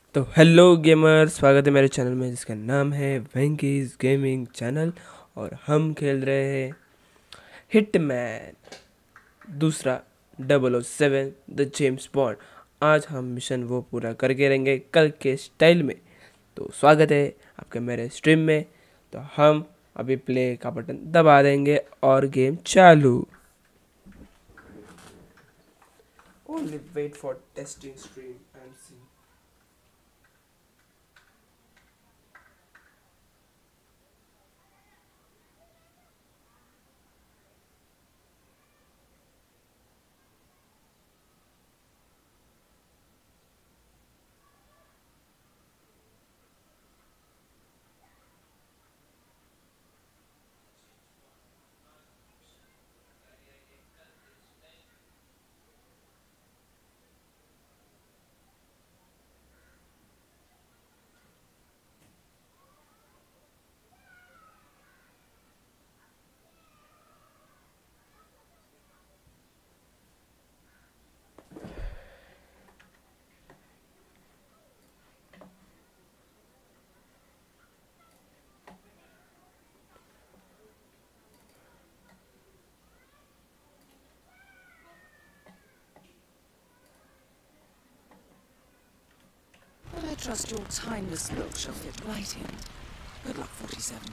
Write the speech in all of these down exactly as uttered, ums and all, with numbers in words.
तो hello gamer, स्वागत है मेरे चैनल में जिसका नाम है वैंकीज गेमिंग चैनल। और हम खेल रहे हैं हिटमैन दूसरा double O seven the James Bond. आज हम मिशन वो पूरा करके रहेंगे कल के स्टाइल में। तो स्वागत है आपके मेरे स्ट्रीम में। तो हम अभी प्ले का बटन दबा देंगे और गेम चालू। Only wait for testing stream and see. But I trust your timeless look shall fit right in. Good luck, forty-seven.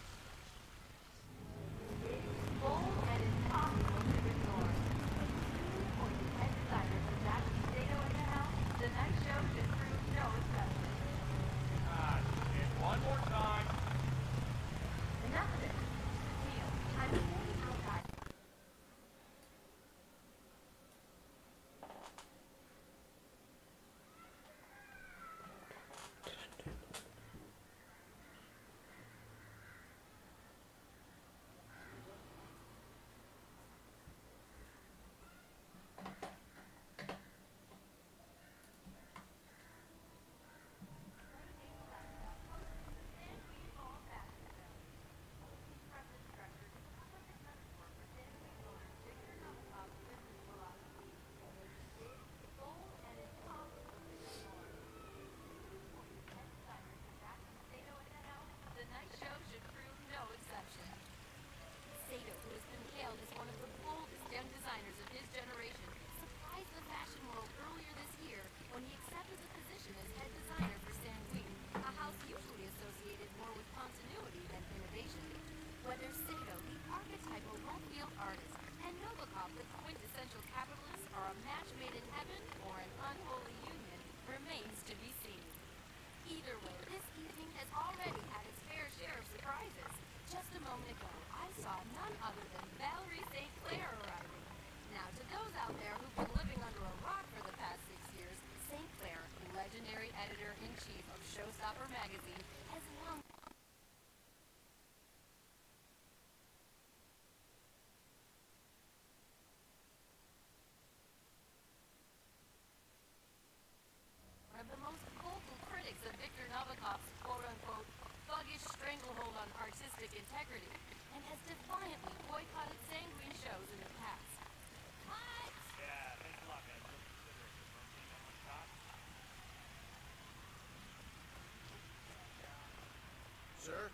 Sir?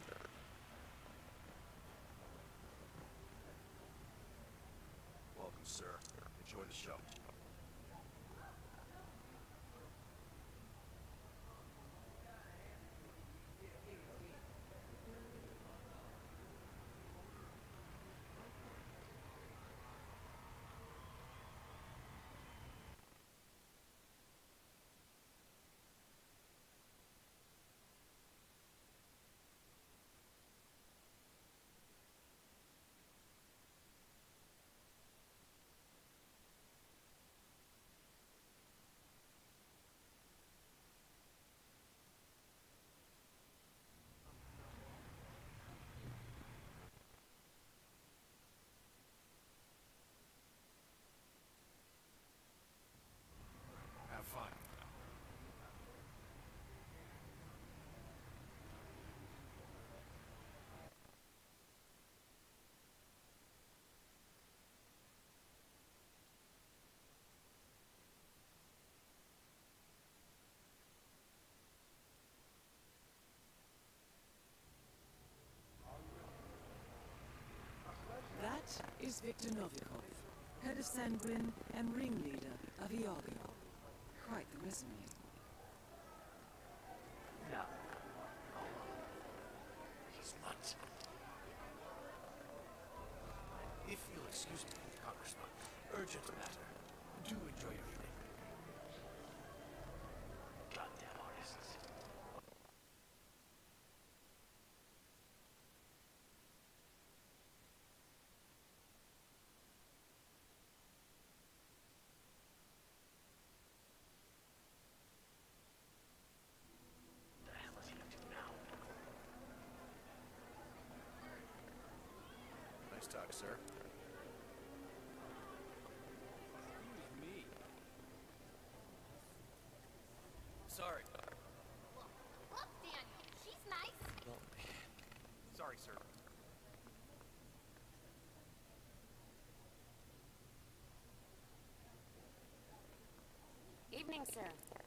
Welcome, sir. Enjoy the show. is Victor Novikov, head of Sanguine and ringleader of Iago. Quite the resume. No. He's not. If you'll excuse me, Congressman, urgent matter. Do enjoy your evening. Goddamn artists. The hell is he up to now? Nice talk, sir. Excuse me. Sorry. Look, Daniel, she's nice. Well, sorry, sir. Evening, sir.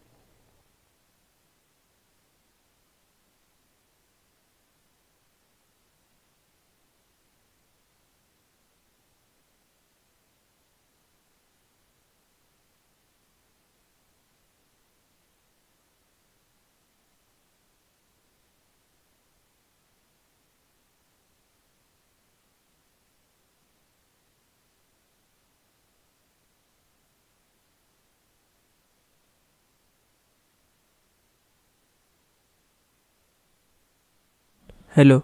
Hello.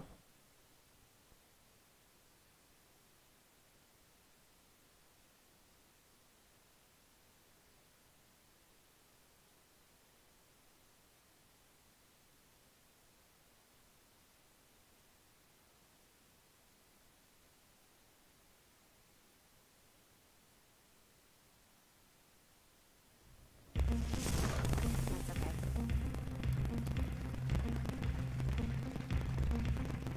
That's okay.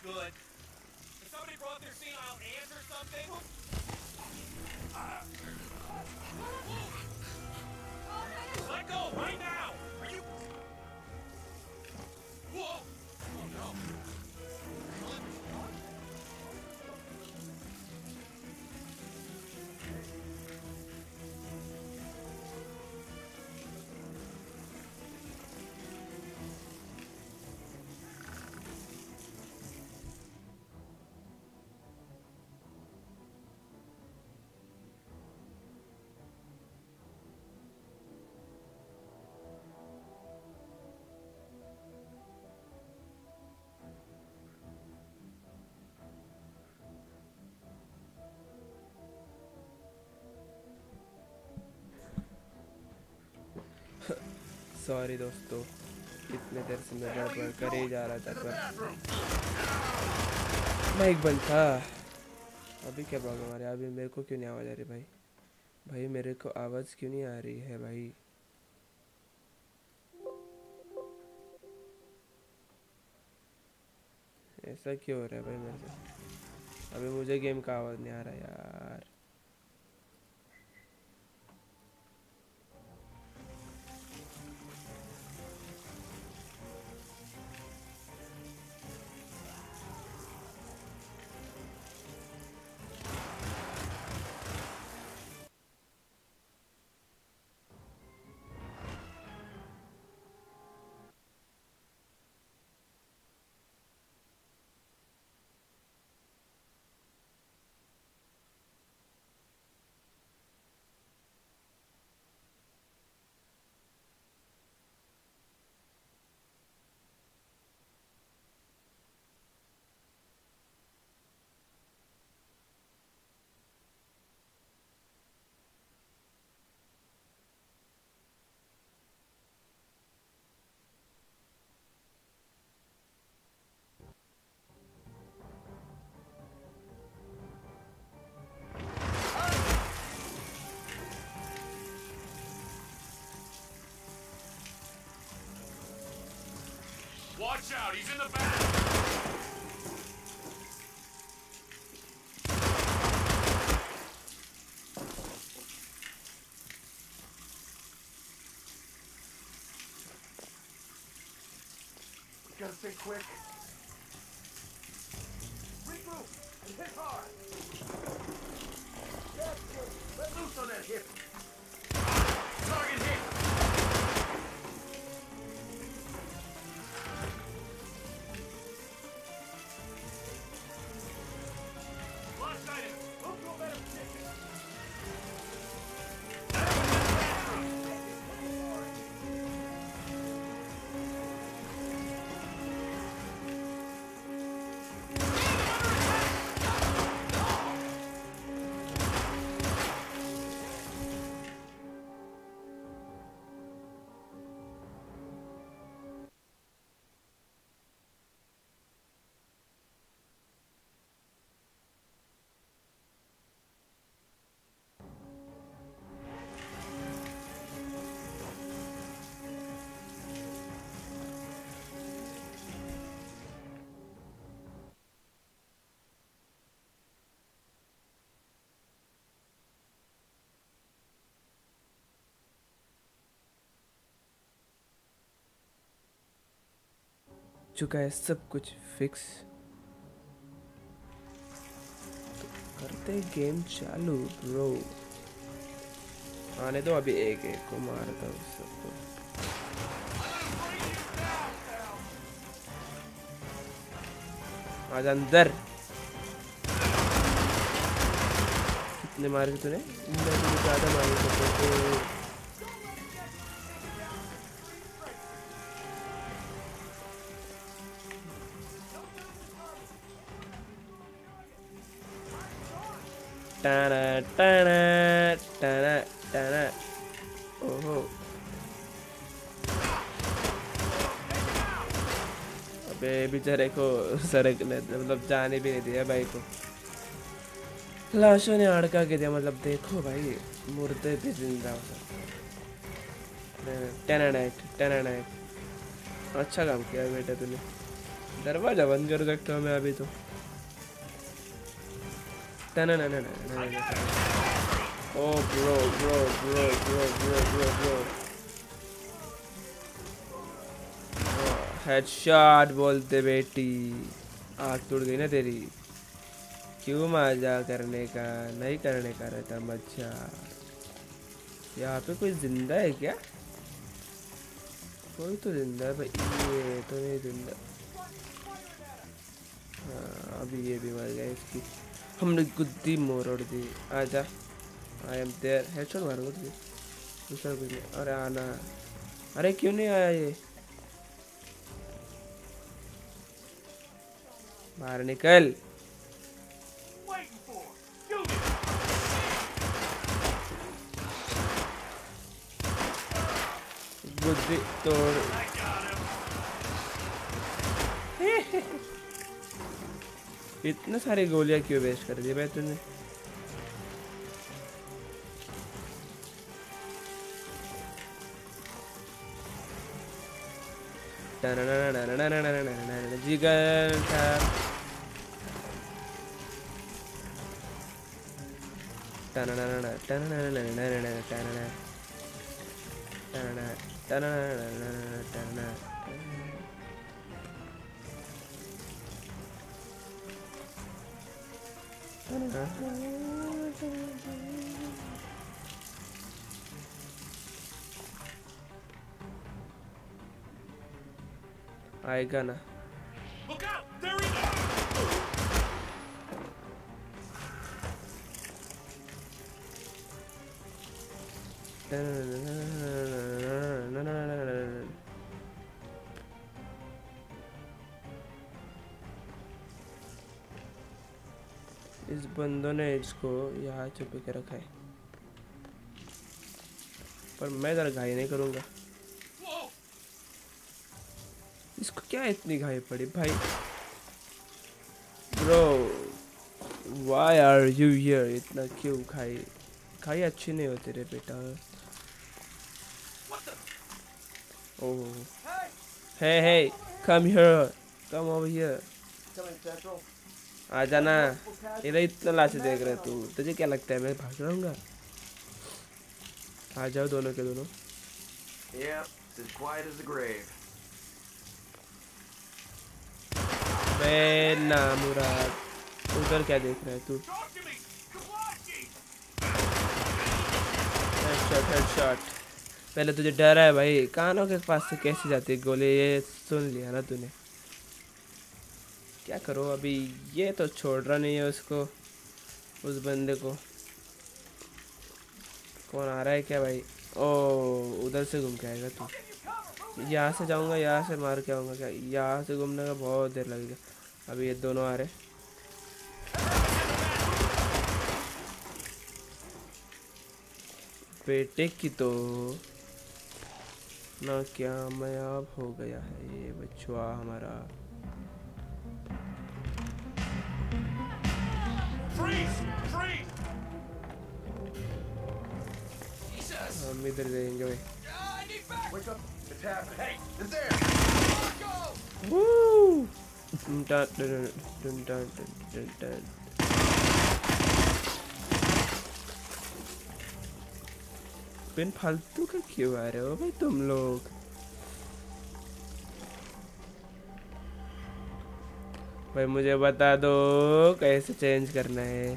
good. If somebody brought their senile aunt or something. Let go right now. Are you? Whoa! Oh no. Sorry दोस्तों, इतने देर से मैं गड़बड़ कर ही जा रहा था पर माइक बंद था। अभी क्या प्रॉब्लम आ रही है? अभी मेरे को क्यों नहीं आवाज़ आ रही भाई? भाई मेरे को आवाज़ क्यों नहीं आ रही है भाई? ऐसा क्यों हो रहा है भाई मेरे से? अभी मुझे गेम का आवाज़ नहीं आ रहा यार। Watch out, he's in the back! Gotta stay quick. Regroup and hit hard. That's good. Let loose on that hip. Target hit! Lost item! Move to a better position. चुका है सब कुछ फिक्स, तो करते गेम चालू bro. आने दो, अभी एक एक को मारता हूँ सबको। आज अंदर कितने मारे थे तूने? मैं तो ज़्यादा मारे थे। टाना टाना टाना टाना ओहो, अबे बेचारे को सड़क ने मतलब जाने भी नहीं दिया भाई को। लाशों ने अड़का के दिया, मतलब देखो भाई मुर्दे भी जिंदा हो सकते। टेना नाइट टेना नाइट, अच्छा काम किया बेटा तूने। दरवाजा बंद कर सकता हूँ मैं अभी तो। Oh bro bro bro bro bro bro bro headshot बोलते बेटी। आग टूट गई ना तेरी। क्यों मजा करने का नहीं करने का रहता मजा। यहाँ पे कोई जिंदा है क्या? कोई तो जिंदा है भाई। ये तो नहीं जिंदा। हाँ अभी ये भी मर गया इसकी। हमने गुद्दी मोड़ दी। आजा आई एम देयर। हेडशॉट मारूंगा तुझे दूसरा कुछ नहीं। अरे आना। अरे क्यों नहीं आया ये? बाहर निकल। Waiting for. Shoot it. बुद्धि तोड़। I got him. इतने सारी गोलियां क्यों वेस्ट कर दी भाई तूने? जिगर था। आएगा ना। Look out! There he is. इस बंदों ने इसको यहाँ छुप के रखा है पर मैं जरा घाई नहीं करूँगा। इसको क्या इतनी घाई पड़ी भाई? Bro why are you here? इतना क्यों घाई? घाई अच्छी नहीं होती रे बेटा। Oh hey hey come here come over here. आ जाना। इधर इतना लाशें देख रहे तू। तुझे क्या लगता है मैं भाग रहूँगा? आ जाओ दोनों के दोनों। Yep, it's as quiet as the grave. बे ना मुराद उधर क्या देख रहा है तू? Talk to me. Kawaki. Headshot headshot. पहले तुझे डर है भाई? कानों के पास से कैसे जाती है गोली? ये सुन लिया ना तूने? क्या करो अभी? ये तो छोड़ रहा नहीं है उसको, उस बंदे को। कौन आ रहा है क्या भाई? ओ उधर से घूम के आएगा तू। यहाँ से जाऊँगा, यहाँ से मार के आऊँगा क्या? यहाँ से घूमने का बहुत देर लगेगा। अभी ये दोनों आ रहे। बेटे की तो ना क्या कामयाब हो गया है ये बच्चुआ हमारा। Freeze! Freeze! हम इधर जाएंगे भाई। Wake up! It's happening. Hey, it's there. Woo! Dun dun dun dun dun dun dun. बिन फालतू का क्यों आ रहे हो भाई तुम लोग? भाई मुझे बता दो कैसे चेंज करना है।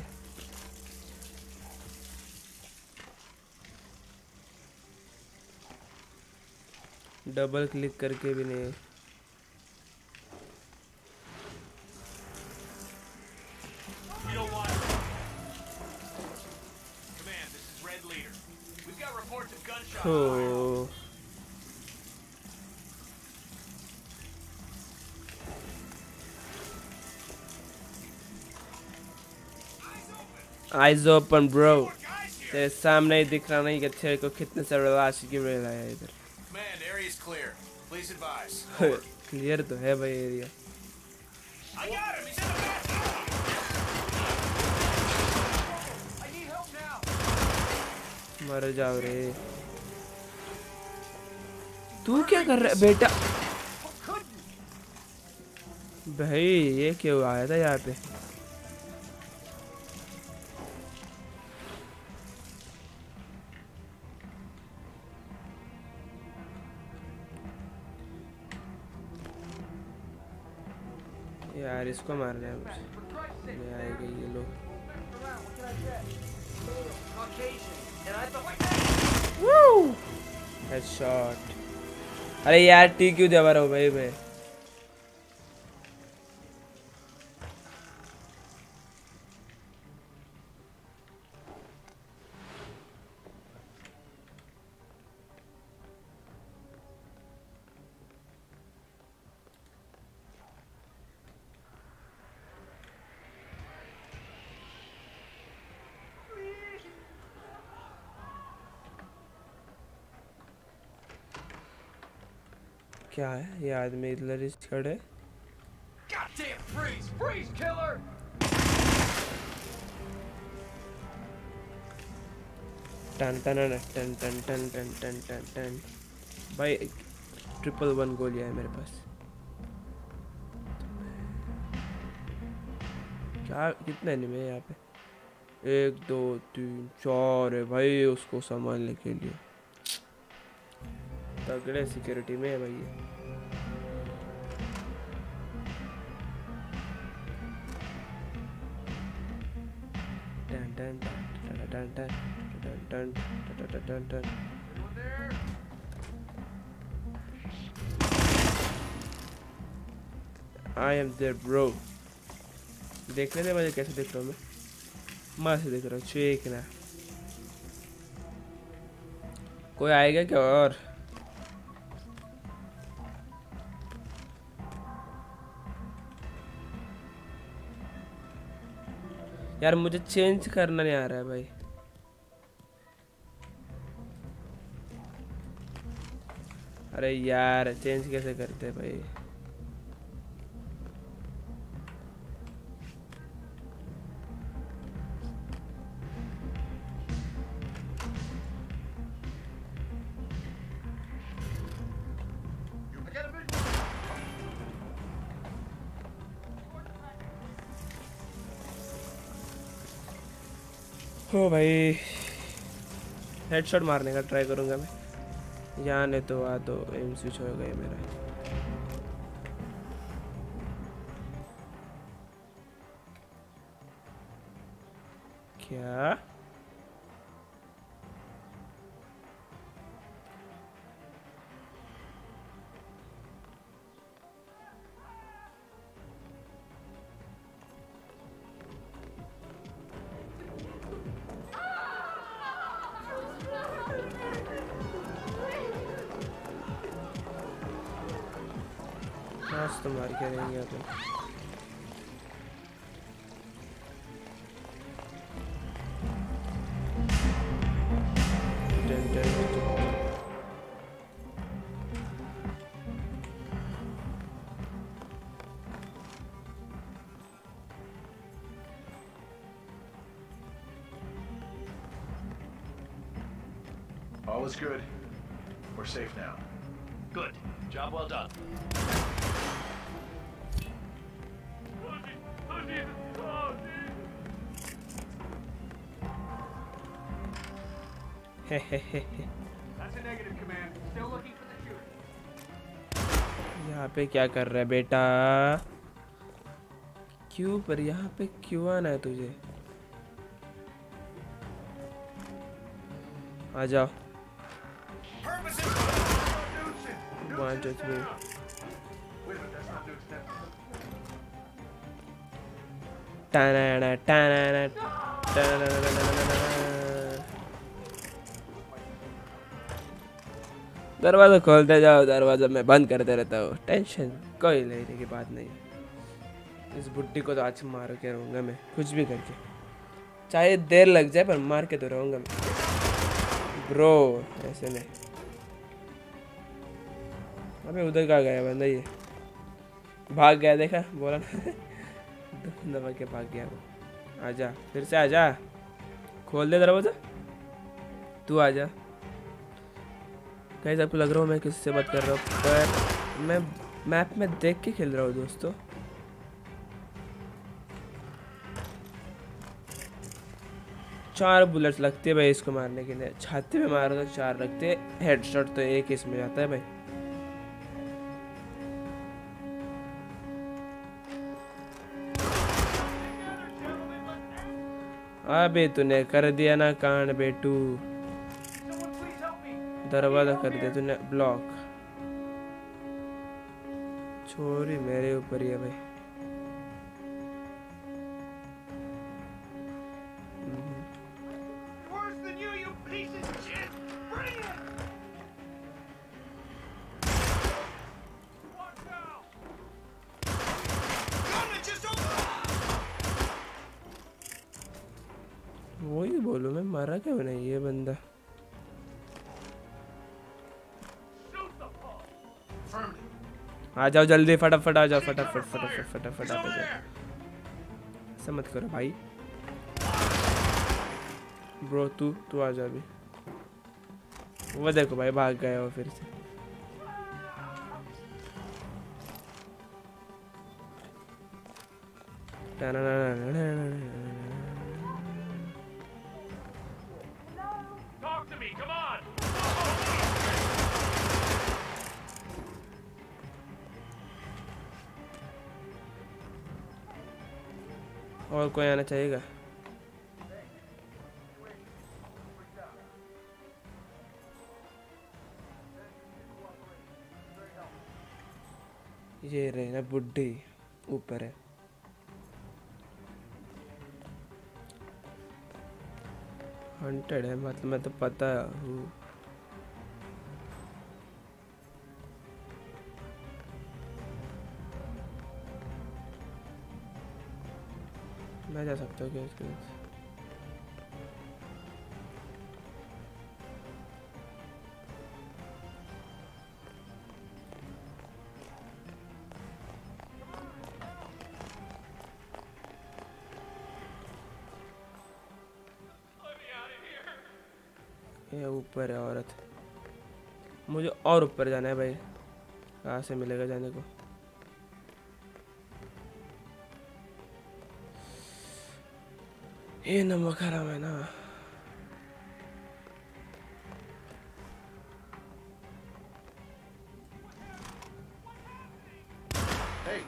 डबल क्लिक करके भी नहीं। You don't want it. Command, this is Red Leader. We've got reports of gunshots. हो आइज ओपन ब्रो। तेरे सामने ही दिख रहा नहीं कि तेरे को कितने सारे लाश गिर रहा है इधर। Command, area's clear. Please advise. Clear तो है भाई area. I got him. He's in the bathroom. I need help now. मर जाओ रे। तू क्या कर रहा है बेटा? भाई ये क्यों आया था यहाँ पे? यार इसको मारना है मुझे। ये आएगा ये लोग। हेडशॉट। अरे यार टी क्यों दबा रहा हूँ भाई मैं? क्या है ये आदमी इधर इस खड़े? Goddamn freeze! Freeze, killer! टन टन टन टन टन टन टन टन टन। भाई ट्रिपल वन गोलियां है मेरे पास। क्या कितने एनिमी है यहाँ पे? एक दो तीन चार है भाई उसको संभालने के लिए। तगड़े सिक्योरिटी में है भाई ये। टन टन टन टन टन टन टन टन टन। I am there bro। देखने दे मुझे कैसे देख रहा हूँ मैं। मस्त देख रहा हूँ ठीक ना। कोई आएगा क्या और? यार मुझे चेंज करना नहीं आ रहा है भाई। अरे यार चेंज कैसे करते हैं भाई? हो भाई हेडशॉट मारने का ट्राई करूंगा मैं। यहाँ नहीं तो आ तो एम स्विच हो गया मेरा। क्या तो मार के रहेंगे अपन। All is good. We're safe now. Good. Job well done. That's a negative, command. Still looking for the shooter. यहाँ पे क्या कर रहा है बेटा? क्यों पर यहाँ पे क्यों आना है तुझे? आ जाओ। One, two, three. Ta-na-na, ta-na-na, ta-na-na-na-na-na-na-na। दरवाजा खोलते जाओ, दरवाजा मैं बंद करते रहता हूँ। टेंशन कोई लेने की बात नहीं। इस बुड्ढी को तो आज मार के रहूँगा मैं, कुछ भी करके, चाहे देर लग जाए पर मार के तो रहूँगा मैं ब्रो। ऐसे नहीं। अबे उधर कहाँ गया बंदा? ये भाग गया, देखा बोला ना। दबा के भाग गया वो। आजा फिर से आजा, खोल दे दरवाजा, तू आजा। गाइस आपको लग रहा हूँ मैं किससे बात कर रहा हूँ, पर मैं मैप में देख के खेल रहा हूँ दोस्तों। चार बुलेट्स लगती है भाई इसको मारने के लिए। छाती पे मारो तो चार लगते हैं, हेडशॉट तो एक इसमें जाता है भाई। अबे तूने कर दिया ना कांड बेटू, Someone please help me. दरवाजा कर दिया तूने ब्लॉक। छोरी मेरे ऊपर ही है भाई। Worse than you, you piece of shit. Bring it. Watch out. वही बोलूं मैं, मारा क्यों नहीं ये बंदा। Shoot the fuck. Affirmative. आ जाओ जल्दी, फटाफट आ जाओ, फटाफट फटाफट फटाफट He's आ over जाओ। there. ऐसा मत करो भाई। ब्रो तू तू आ जा अभी। वो देखो भाई भाग गए वो फिर से। Talk to me. Come on. और कोई आना चाहिएगा। ये रहे ना बुड्ढी ऊपर है। हंटेड है मतलब मैं तो पता हूँ। मैं जा सकता हूँ क्या इसके साथ? ये ऊपर है औरत। मुझे और ऊपर जाना है भाई। कहाँ से मिलेगा जाने को? ये नमक हराम है ना। Hey.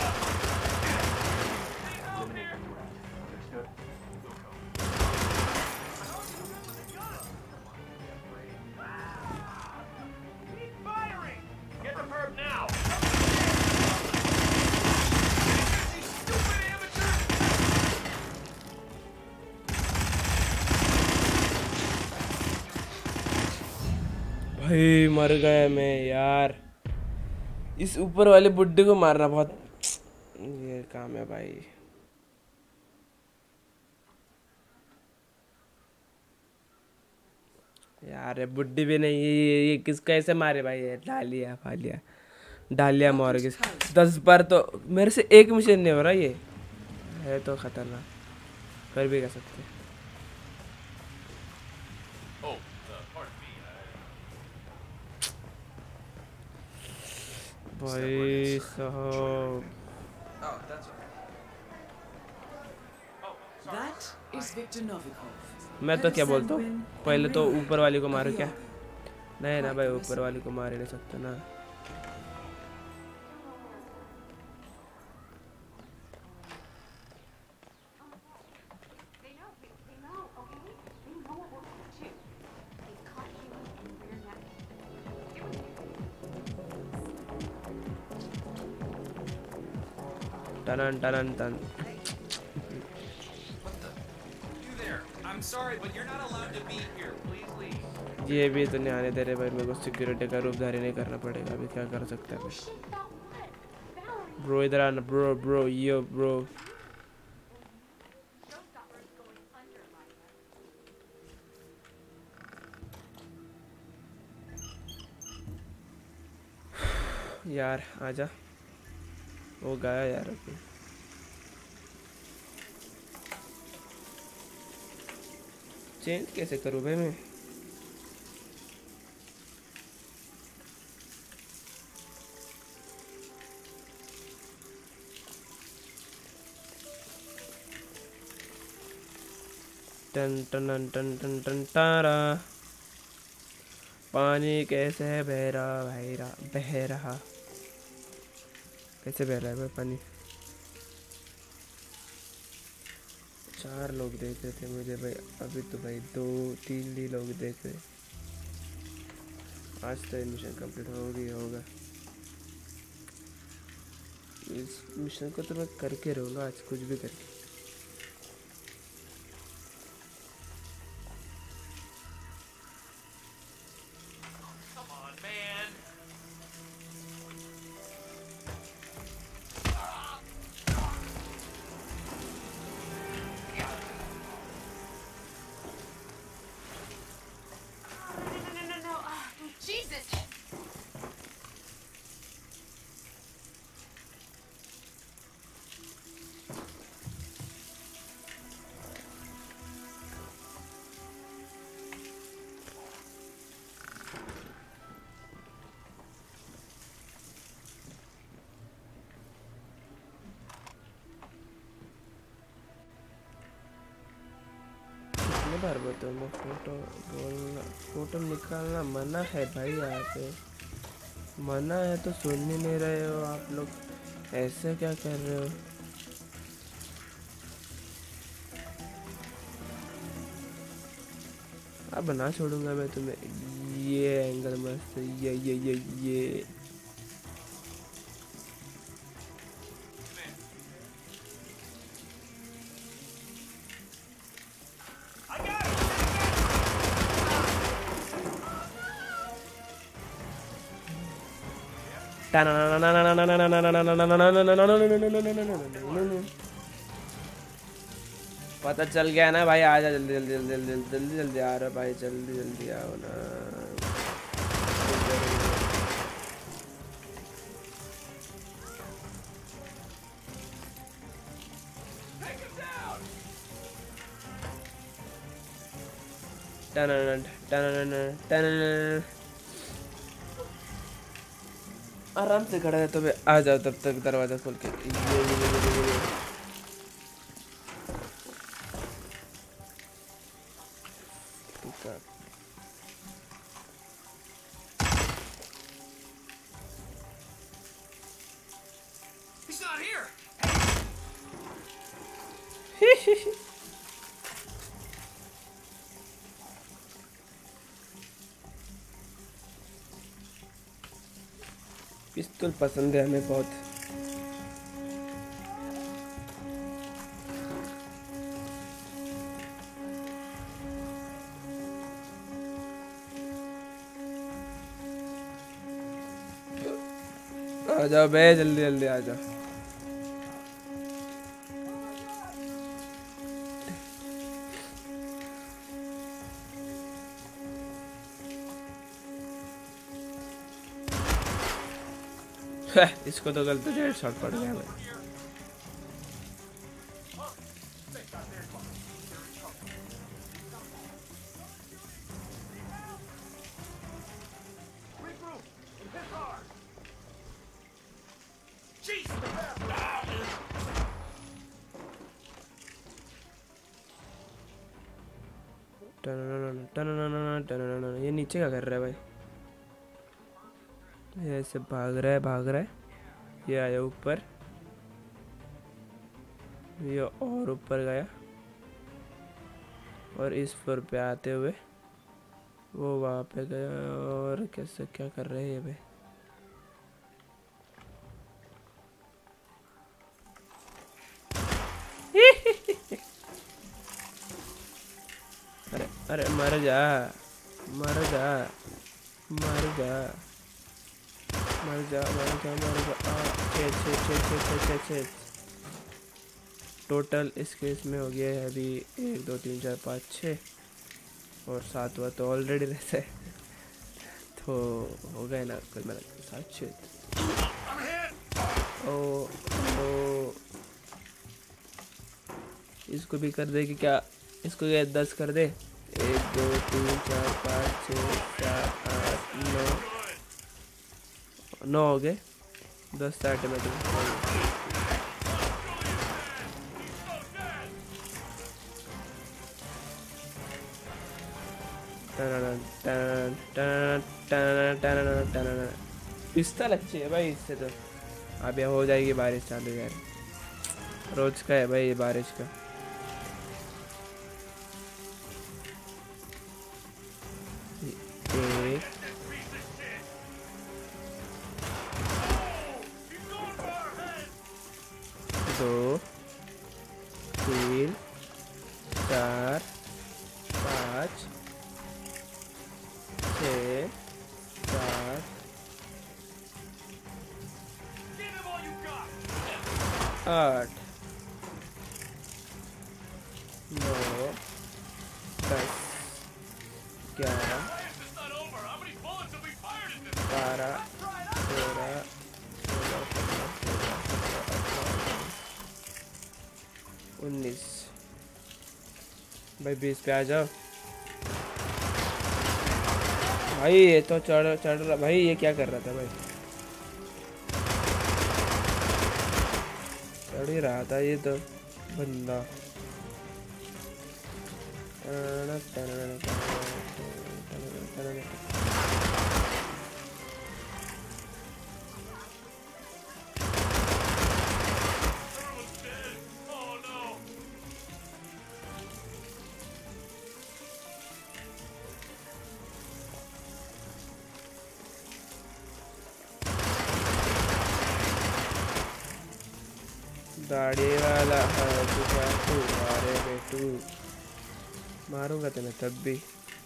Keep firing. Get the perp now. You stupid amateur. भाई मर गया मैं यार। इस ऊपर वाले बुड्ढे को मारना बहुत ये काम है भाई। यार ये बुड्ढी भी नहीं, ये, ये किसको ऐसे मारे भाई? ये डालिया फालिया डालिया मार के दस बार तो मेरे से एक मिशन नहीं हो रहा। ये है तो खतरनाक, कर भी कर सकते हैं। Oh, uh, pardon me. Uh, भाई साहब oh, that's okay. That is Victor Novikov. मैं तो क्या बोलता हूँ, Sanguine पहले and तो real ऊपर वाली को मारो of क्या? York. नहीं ना भाई, ऊपर वाली को मार ही नहीं सकते ना। They know, they, they know, okay? They know what we're up to. They caught you and we're not. टनन टनन टन। What the? You there? I'm sorry, but you're not allowed to be here. Please leave. ये भी तो नहीं आने दे रहे भाई। मेरे को सिक्योरिटी का रूप धारी नहीं करना पड़ेगा। अभी क्या कर सकते हैं She thought what? Valerie. Bro? इधर आना bro. Bro yo bro. Showstopper's going under, Maya. यार आजा, वो गया यार अभी। चेंज कैसे करूँ भाई मैं? टन टन टन टन टन तारा। पानी कैसे बह रहा बह रहा बह रहा कैसे बह रहा है भाई पानी। चार लोग देख रहे थे मुझे भाई, अभी तो भाई दो तीन ही लोग देख रहे। आज तो मिशन कंप्लीट हो गया होगा। इस मिशन को तो मैं करके रहूँगा आज, कुछ भी करके। Come on, man. No, no, no, no. Oh, Jesus! कितने बार बताऊँ मैं, फोटो बोलना फोटो निकालना मना है भाई। यहाँ पे मना है तो सुन ही नहीं रहे हो आप लोग, ऐसे क्या कर रहे हो। अब बना छोड़ूंगा मैं तुम्हें। ये एंगल मस्त, ये ये ये ये पता चल गया ना भाई। आजा जल्दी जल्दी जल्दी जल्दी जल्दी जल्दी आ रहा भाई, जल्दी जल्दी आओ ना। टन टन टन आराम से खड़ा है तो मैं आ जाओ, तब तक दरवाजा खोल के। ये ये ये ये ये He's not here. पिस्तौल पसंद है हमें बहुत। आ जाओ बे, जल्दी जल्दी आ जाओ। इसको तो गलत डेढ़ शॉट पड़ गया भाई। ये नीचे क्या कर रहा है भाई? ये ऐसे भाग रहा है भाग रहा है। ये आया ऊपर, ये और ऊपर गया, और इस फ्लोर पे आते हुए वो वहाँ पे गया। और कैसे क्या कर रहे हैं भाई? अरे अरे मर जा मर जा मर जा मर जा मर जा मर जा। छः छः छः छः छः छः छः टोटल इस केस में हो गया है अभी एक दो तीन चार पाँच छः, और सातवां तो ऑलरेडी रहता है, तो हो गए ना कुल मिला के सात छः। ओ ओ इसको भी कर दे कि क्या? इसको क्या दस कर दे? एक दो तीन चार पाँच छः सात आठ नौ नौ हो गए, दस ऑटोमेटिक। पिस्तल अच्छी है भाई इससे तो। अब यहाँ हो जाएगी बारिश चालू यार, रोज का है भाई ये बारिश का। एक दो तीन चार पाँच छः सात आठ नौ दस ग्यारह बारह तेरह उन्नीस। भाई बीस पे आ जाओ भाई। ये तो चढ़ चढ़ रहा भाई, ये क्या कर रहा था भाई? चढ़ ही रहा था ये तो बंदा। दाढ़ी वाला है तू, मारे बेटू, मारूंगा तेने तब भी।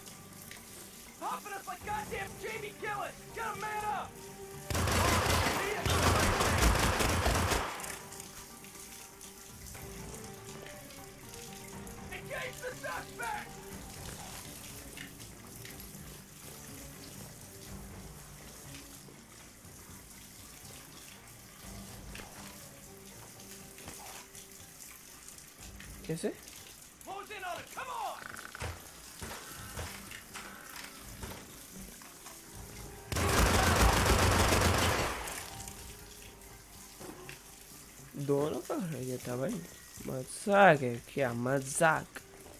कैसे? दोनों का है ये था भाई, मजाक है क्या? मजाक।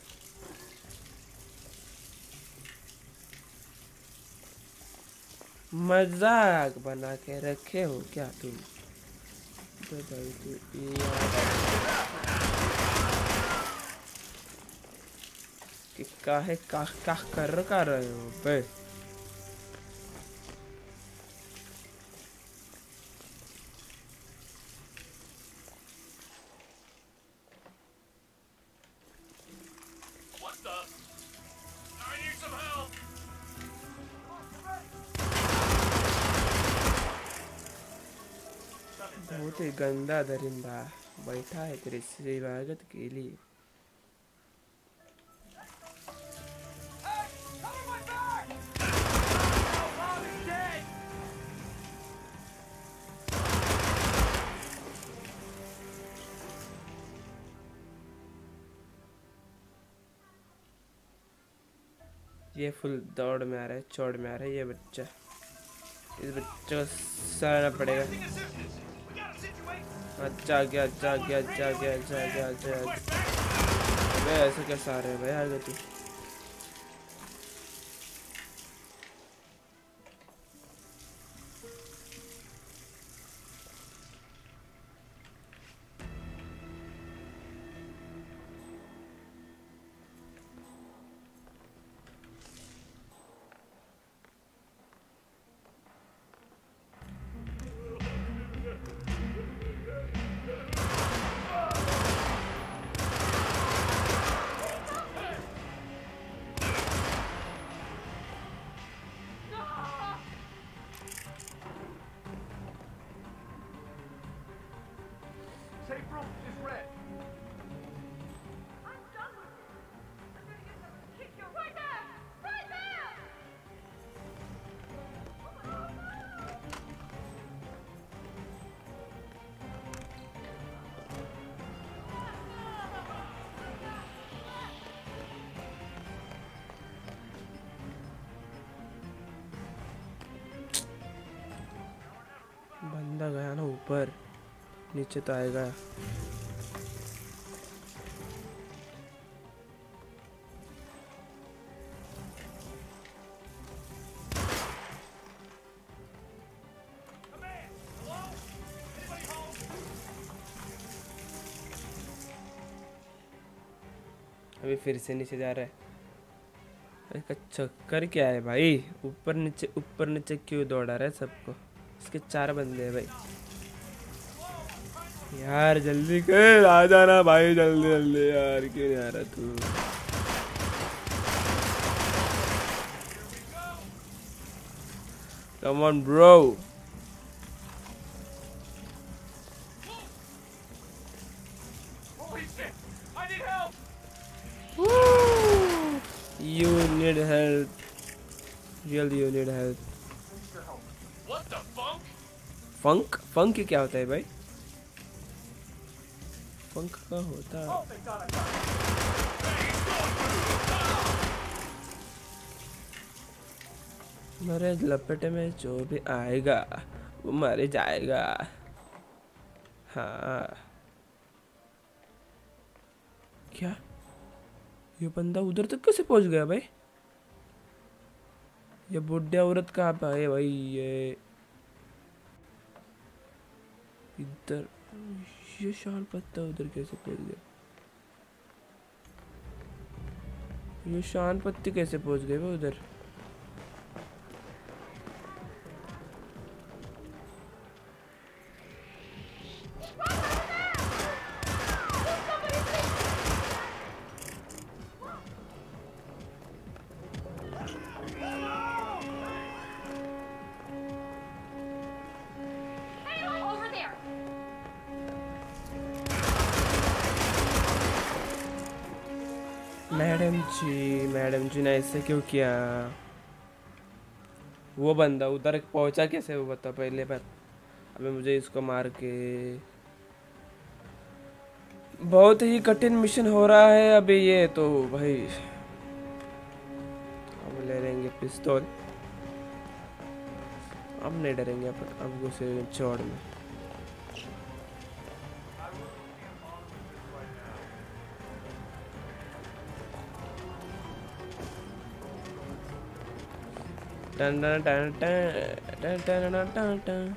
मजाक बना के रखे हो क्या तुम? कि काहे का का कर कर रहे हो बे? बहुत ही गंदा दरिंदा बैठा है तेरे स्वागत के लिए। ये फुल दौड़ में आ रहा है, चौड़ में आ रहा है ये बच्चा। इस बच्चे को सराहना पड़ेगा। अच्छा गया अच्छा गया अच्छा गया अच्छा गया अच्छा गया। ऐसे कैसे आ रहे हैं भाई आगे तू? Safe room is red. I'm done with it. I'm gonna get them and kick you right there! Right there! बंदा गया ना ऊपर, नीचे तो आएगा। अभी फिर से नीचे जा रहा है। अरे चक्कर क्या है भाई, ऊपर नीचे ऊपर नीचे क्यों दौड़ा रहा है सबको? इसके चार बंदे हैं भाई। यार जल्दी कर, आ जाना भाई, जल्दी जल्दी यार, क्यों नहीं आ रहा तू? Come on bro. You need help. Really, you need help. What the funk? Funk? Funk क्या होता है भाई? Funk का होता है। Oh, thank God I got it. मेरे लपेटे में जो भी आएगा वो मर जाएगा। हाँ। क्या? ये बंदा उधर तक कैसे पहुंच गया भाई? ये बुढ़िया औरत कहाँ पे है भाई? ये इधर, ये शान पत्ता उधर कैसे पहुंच गया? ये शान पत्ती कैसे पहुंच गए वो उधर? Hey, over there! Madam ji, madam ji ने ऐसे क्यों किया? वो बंदा उधर पहुंचा कैसे वो बता पहले बात। अबे मुझे इसको मार के, बहुत ही कठिन मिशन हो रहा है अभी ये तो भाई। अब ले लेंगे पिस्तौल, अब नहीं डरेंगे अपन, अब घुसे चौड़ में। टन टन टन टन टन टन टन टन।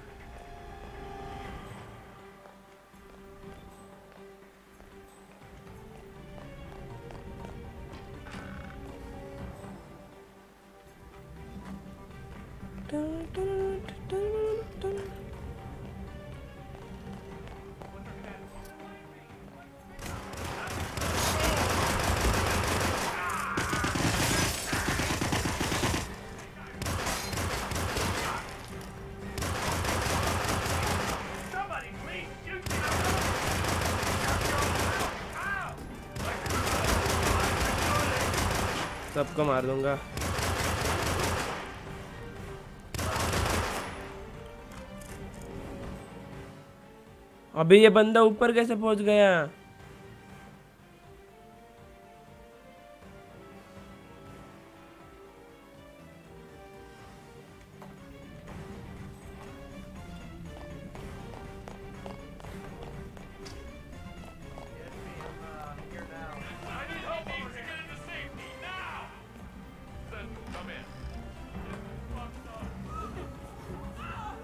Somebody, please, shoot me! सबको मार दूंगा। अभी ये बंदा ऊपर कैसे पहुंच गया? I need help over here. Get into safety now. Then come in. Fucked up.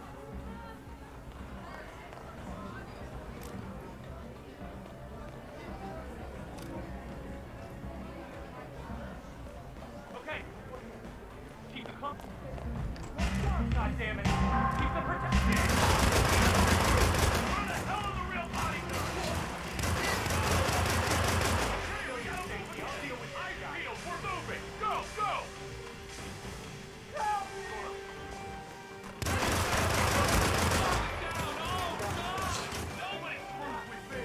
Okay. Keep the calm. God damn it. Keep the protection. Where the hell are the real bodyguards? I'll deal with you guys. We're moving. Go, go. Nobody screws with me.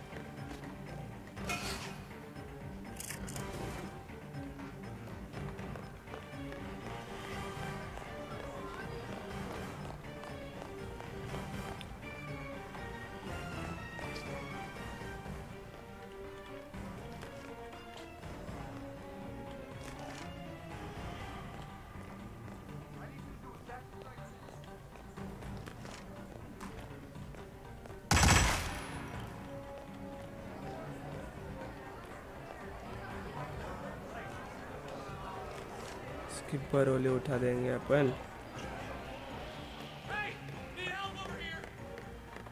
Skipper वाले उठा देंगे अपन। Hey, need help over here.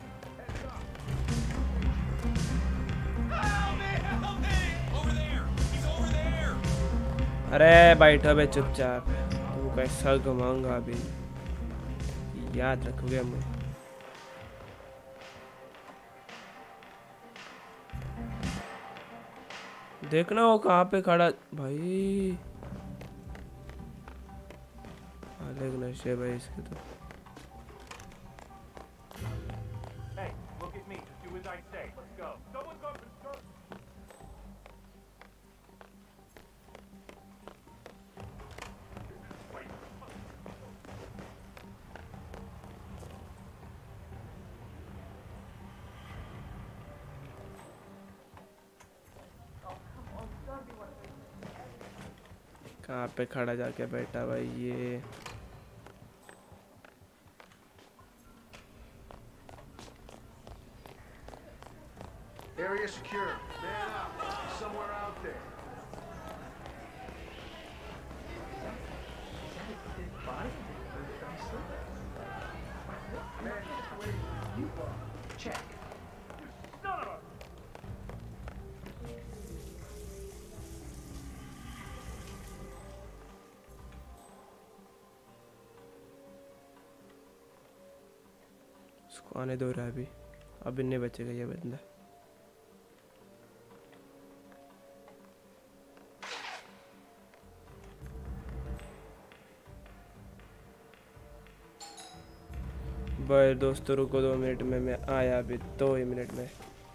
Help me, help me. Over there. अरे बैठो बे चुपचाप, तू कैसा घुमाऊंगा अभी, याद रखोगे मुझे। देखना वो कहाँ पे खड़ा भाई, अलग नशे भाई इसके तो। Hey, look at me. Just do as I say. Let's go. Someone go for start. कहाँ पे खड़ा जाके बैठा भाई ये। Area secure. Man up. He's somewhere out there. Man, where you are. Check. Son of a... उसको आने दो रहा है अभी, अब नहीं बचेगा ये बंदा। भाई दोस्तों रुको दो मिनट में, मैं आया अभी दो ही मिनट में।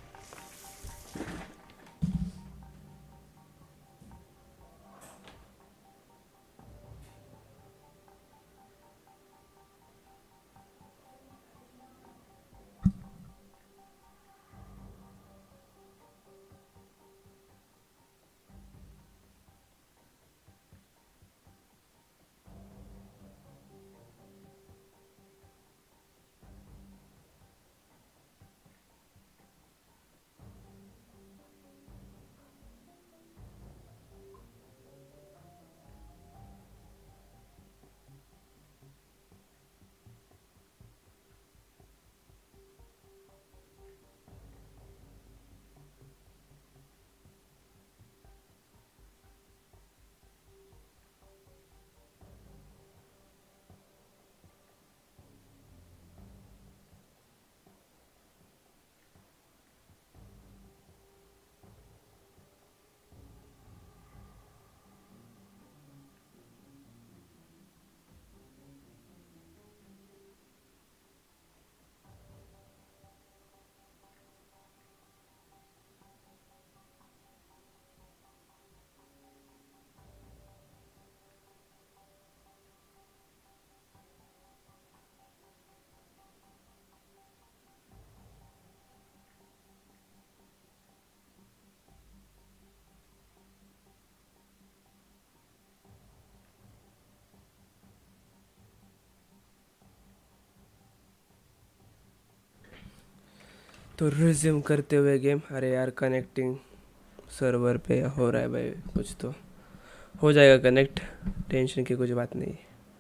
तो रिज्यूम करते हुए गेम। अरे यार कनेक्टिंग सर्वर पे हो रहा है भाई, कुछ तो हो जाएगा कनेक्ट, टेंशन की कुछ बात नहीं।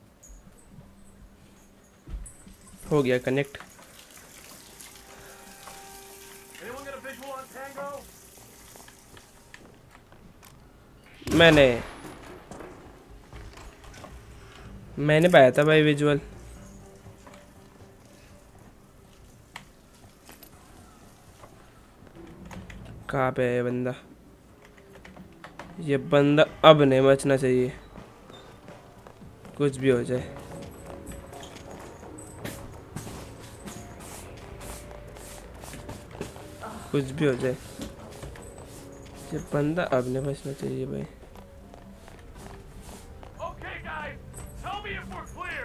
हो गया connect. Anyone got a visual on Tango? मैंने मैंने पाया था भाई विजुअल। कहाँ पे है ये बंदा? ये बंदा अब नहीं बचना चाहिए, कुछ भी हो जाए। कुछ भी हो जाए, ये बंदा अब नहीं बचना चाहिए भाई। Okay, guys. Tell me if we're clear.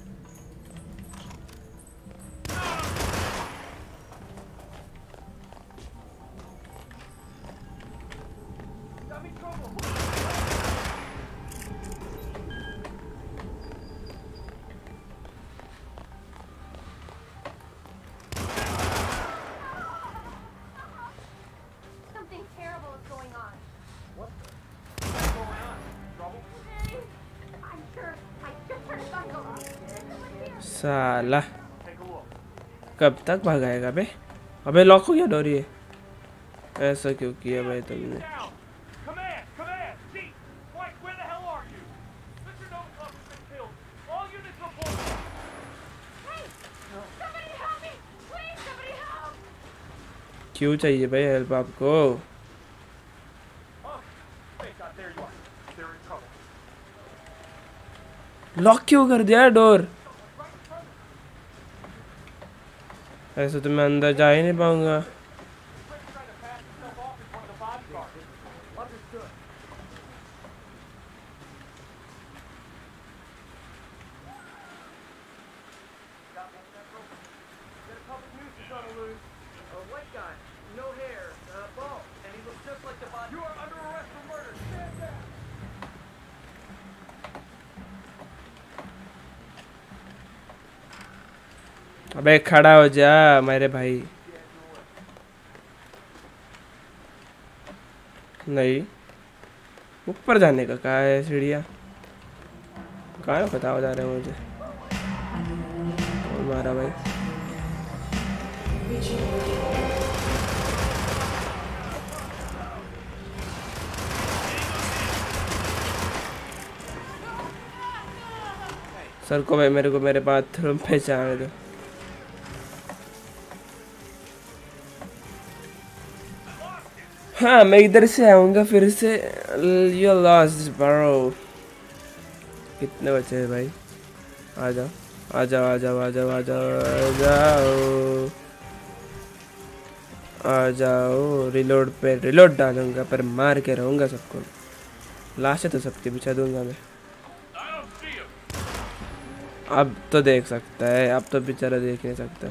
Got me trouble. Something terrible is going on. What the? What's going on? Trouble? I'm sure. I just heard a gun go off. साला Take a look. कब तक भगाएगा बे? अबे lock हो गया door ये। ऐसा क्यों किया भाई तुमने? Down. Command, command. Chief, White, where the hell क्यों चाहिए भाई हेल्प आपको? लॉक क्यों कर दिया डोर? ऐसे तो मैं अंदर जा ही नहीं पाऊंगा। अबे खड़ा हो जा मेरे भाई। नहीं ऊपर जाने का कहाँ है सीढ़ियाँ? कहाँ बताओ जा रहे हैं मुझे? और मारा भाई। सर को भाई मेरे को मेरे बाथरूम पे जाने दो। हाँ मैं इधर से आऊँगा फिर से। You lost bro। कितने बचे हैं भाई? आ जाओ आ जाओ आ जाओ आ जाओ आ जाओ आ जाओ। रिलोड पे रिलोड डालूंगा पर मार के रहूँगा सबको। लाशें तो सबके बिछा दूंगा मैं। अब तो देख सकता है, अब तो बेचारा देख नहीं सकता।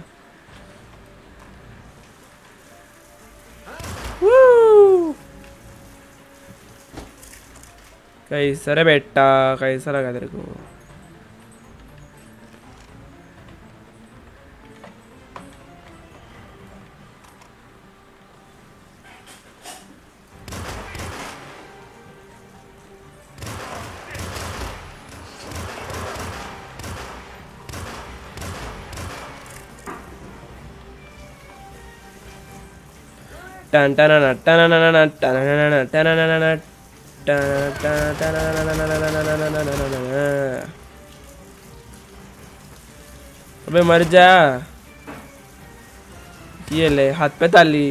कैसा रे बेटा, कैसा लगा तेरे को? टन टन टन टन टन टन टन अबे मर जा। ये ले हाथ पे ताली।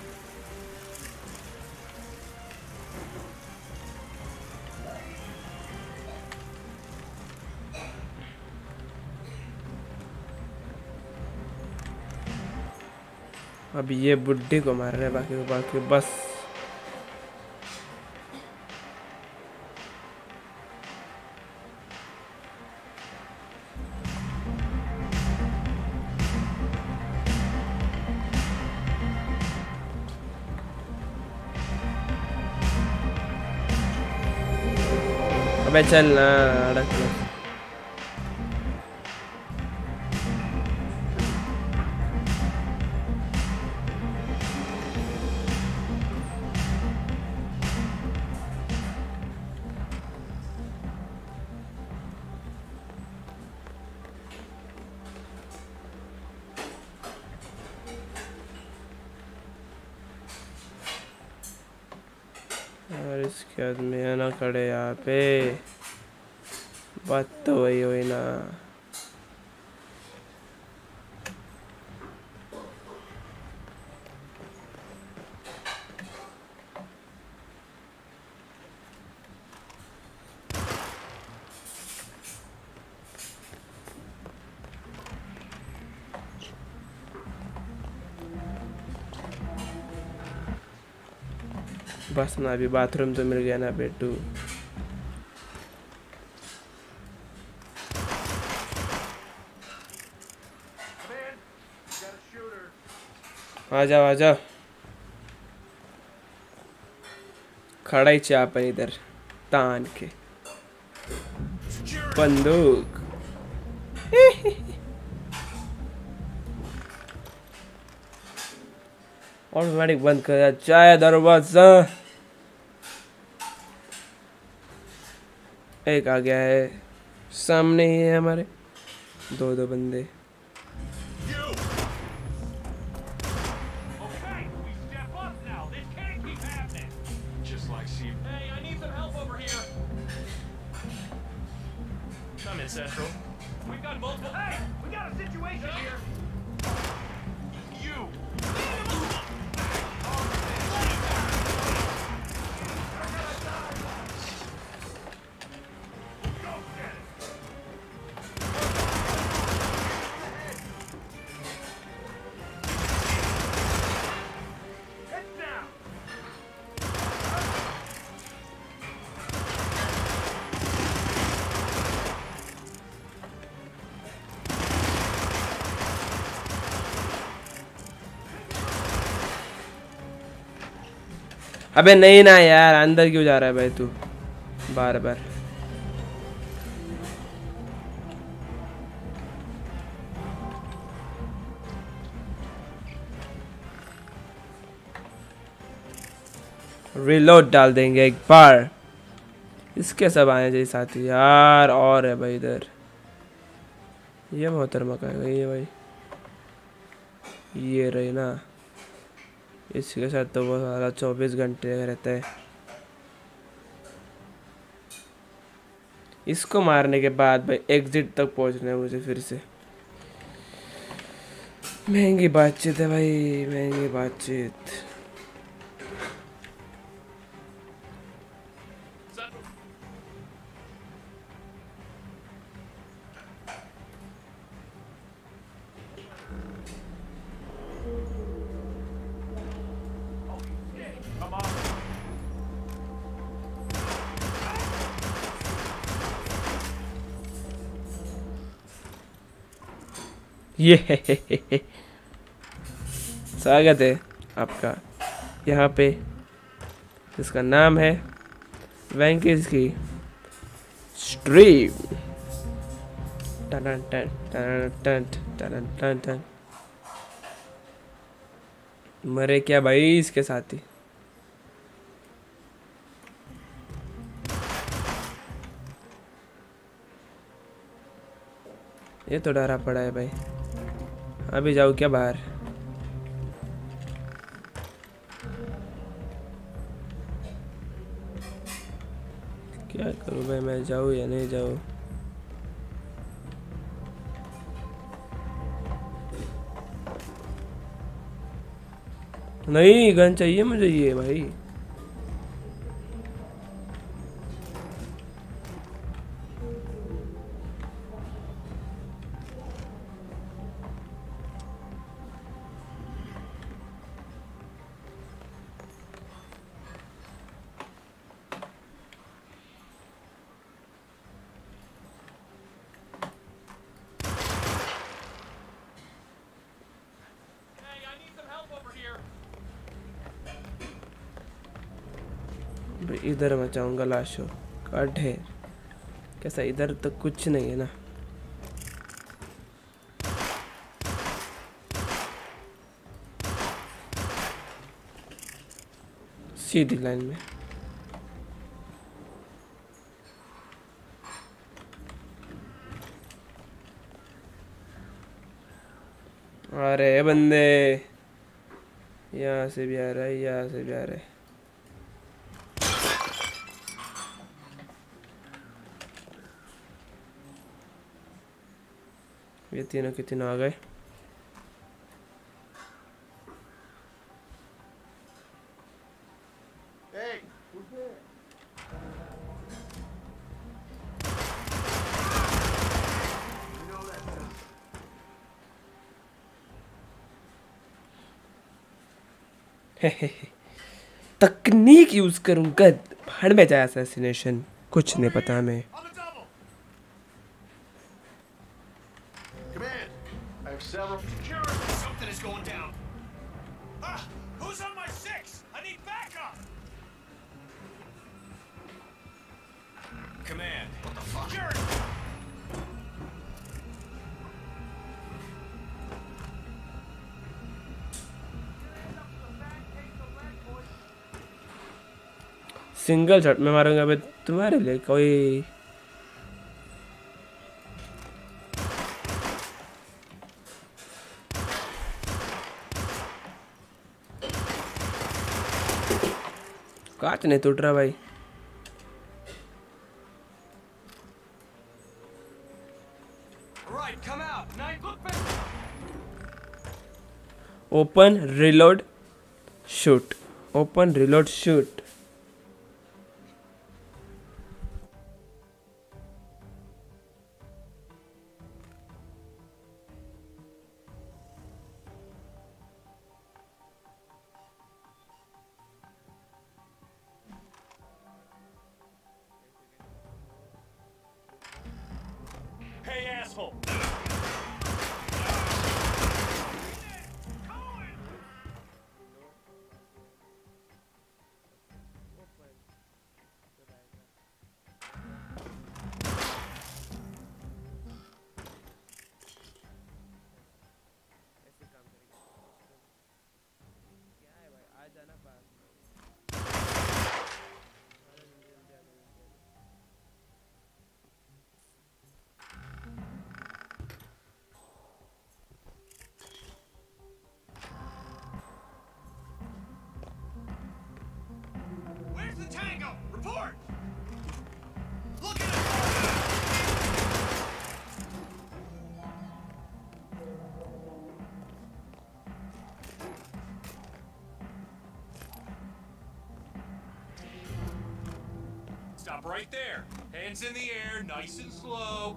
अब ये बुड्ढी को मार रहे, बाकी बाकी बस। अबे चल ना अड़क ले। और इसके आदमी है ना खड़े यहाँ पे। बात तो वही हुई ना। बस ना, अभी बाथरूम तो मिल गया ना बेटू। आ जाओ आ जाओ। खड़ा ही चाप इधर तान के बंदूक। ऑटोमेटिक बंद कर चाहे दरवाजा। एक आ गया है, सामने ही है हमारे। दो दो बंदे। Come in, Central. We've got multiple. Hey, we got a situation here. You. अबे नहीं ना यार, अंदर क्यों जा रहा है भाई तू बार बार? रिलोड डाल देंगे एक बार। इसके सब आए चाहिए साथी यार। और है भाई इधर, ये मोहतरमा का है ये भाई, ये रही ना। इसके साथ तो वो सारा चौबीस घंटे रहता है। इसको मारने के बाद भाई एग्जिट तक पहुंचना है मुझे फिर से। महंगी बातचीत है भाई, महंगी बातचीत। Come on. ये स्वागत है आपका यहाँ पे, जिसका नाम है वैंकीज की स्ट्रीम। टन टन टन टन टन टन टन। मरे क्या भाई इसके साथ ही। ये तो डरा पड़ा है भाई। अभी जाऊँ क्या बाहर? क्या करूँ भाई, मैं जाऊँ या नहीं जाऊँ? नहीं, गन चाहिए मुझे ये भाई। Hey, I need some help over here. भाई इधर मचाऊंगा लाशों का ढेर। कैसा इधर तो कुछ नहीं है ना। सीधी लाइन में। अरे बंदे, यहाँ से भी आ रहा है, यहाँ से भी आ रहा है। ये तीनों के तीनों आ गए। Hey, who's there? You know that sound. तकनीक यूज करूंगा, भाड़ में जाए असैसिनेशन। कुछ नहीं पता हमें। On the double. Command, I have several. Security, something is going down. Ah, who's on my six? I need backup. Command. What the fuck? Security. Single shot में मारूंगा भाई तुम्हारे लिए कोई। कांच नहीं टूट रहा भाई। Right, come out. Night, look back. Open reload shoot, open reload shoot. Hey, asshole. Stop right there. Hands in the air, nice and slow.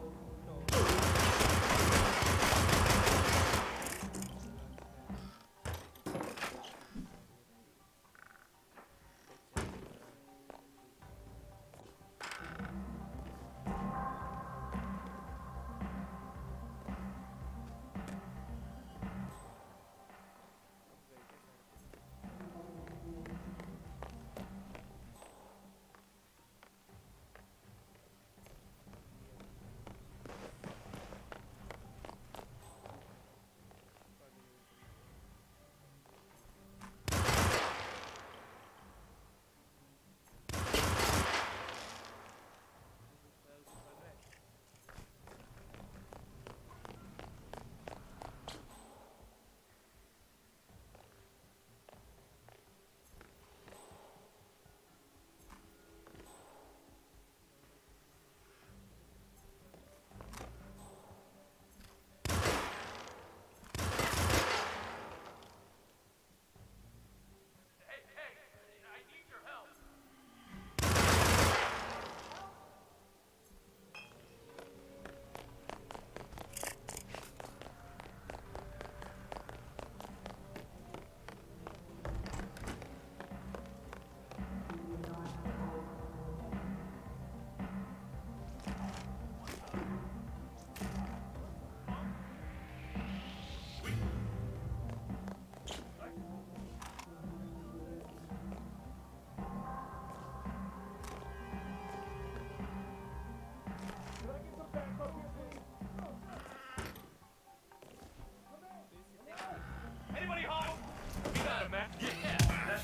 Anybody home? We got him, man. Yeah.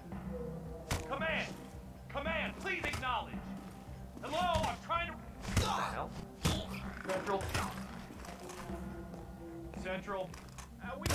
Command! Command, please acknowledge! Hello, I'm trying to... What the hell? Central. Central. Uh, we...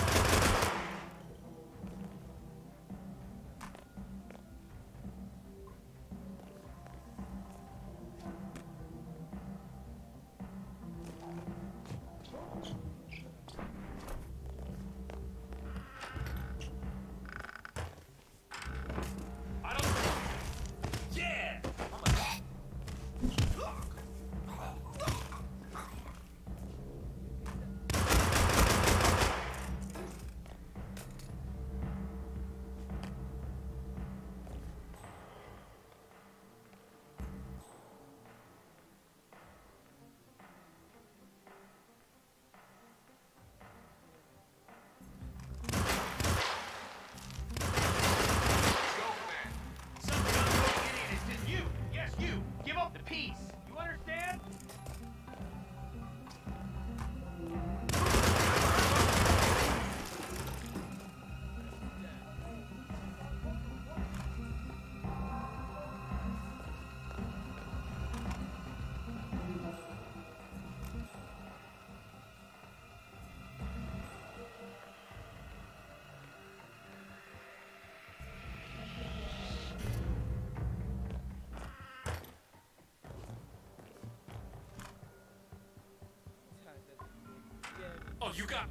I don't... Yeah! I'm a... Some dumb idiot is just you! Yes, you! Give up the peace! You understand? Oh, you got...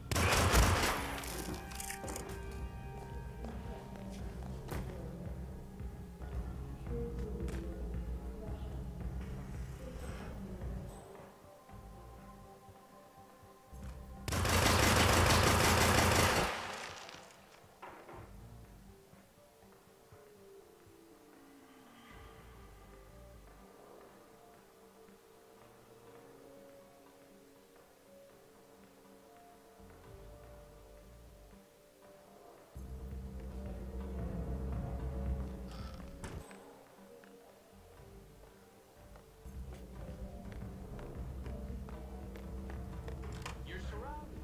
You're surrounded.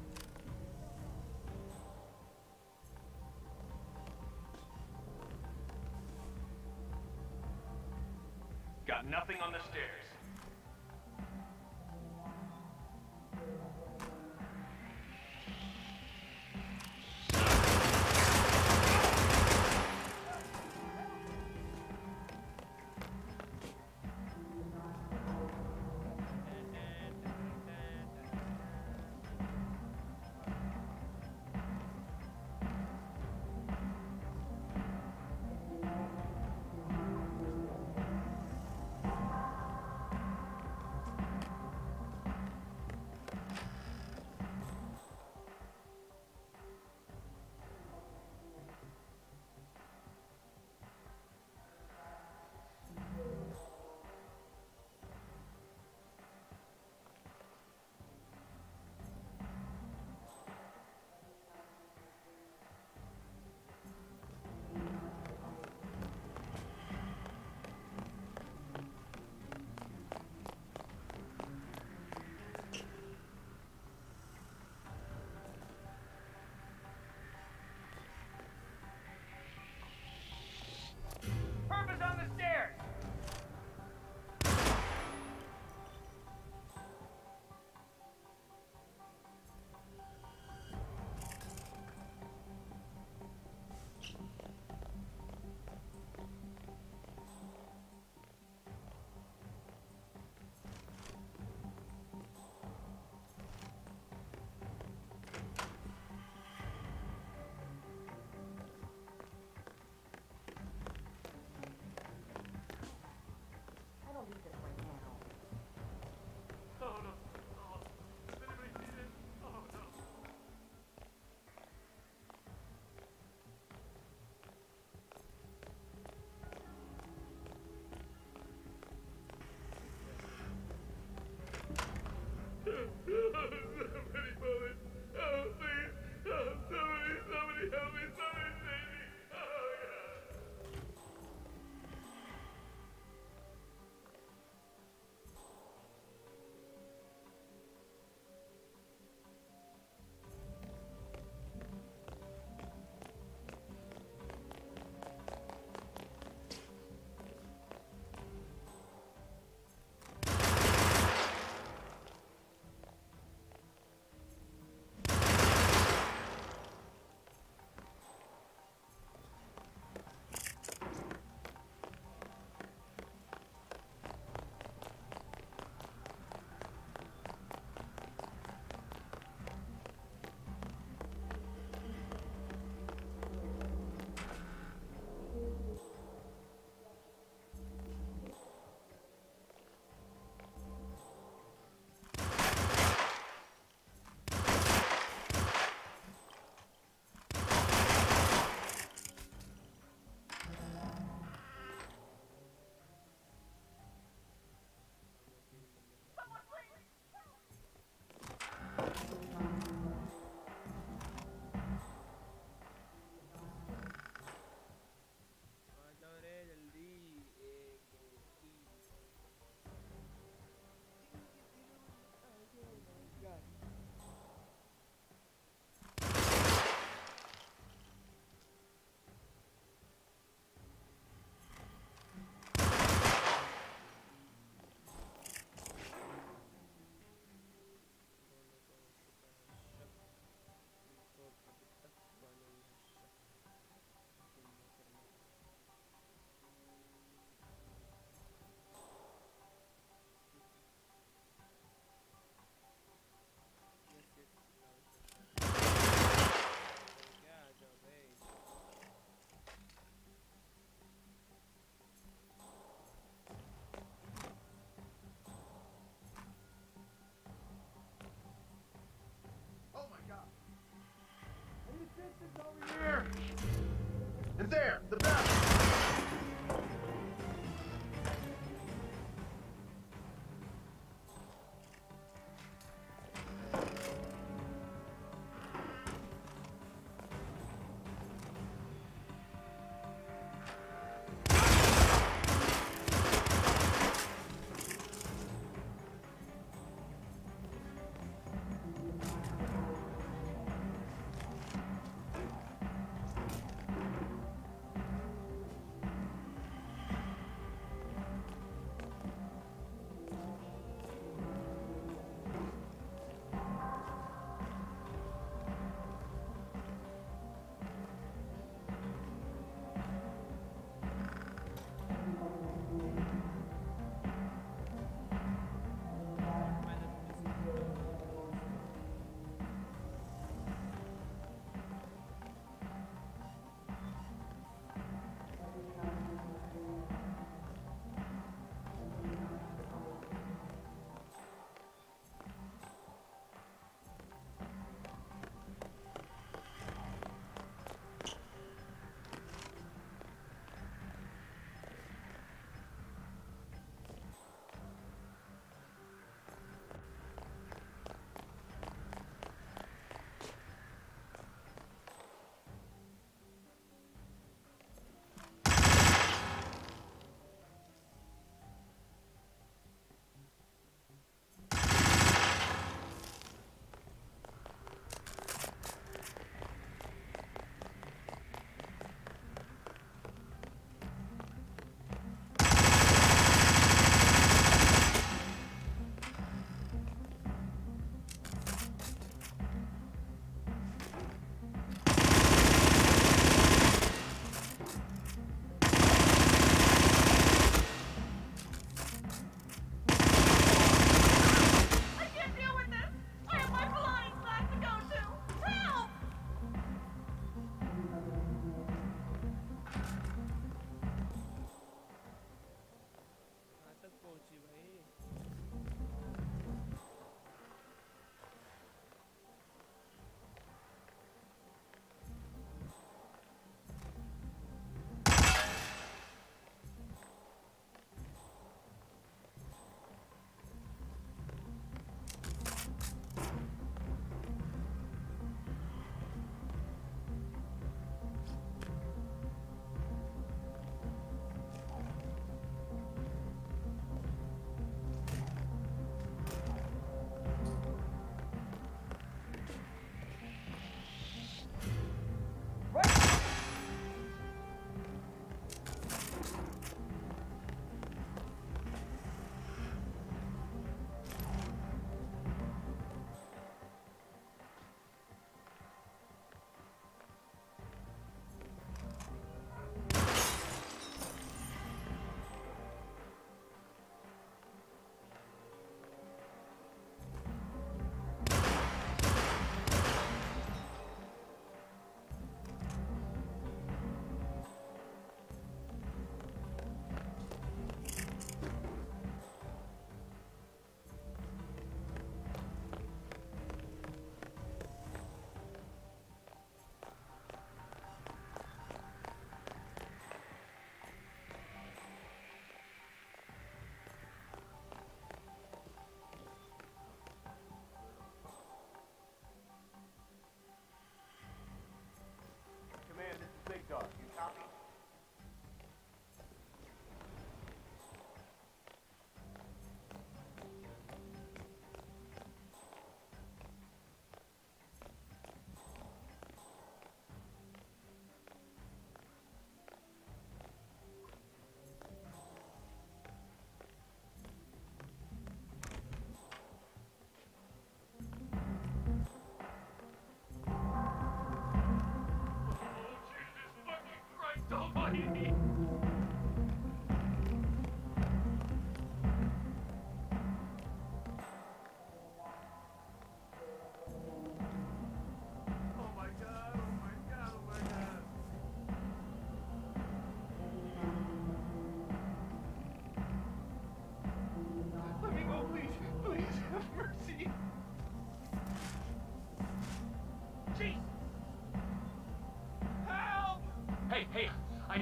Got nothing on the stairs. Here. And there, the back.